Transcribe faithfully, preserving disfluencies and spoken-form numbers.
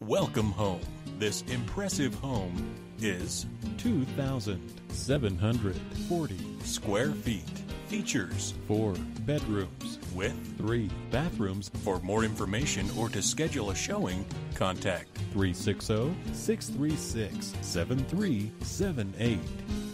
Welcome home. This impressive home is two thousand seven hundred forty square feet. Features four bedrooms with three bathrooms. For more information or to schedule a showing, contact three six zero, six three six, seven three seven eight.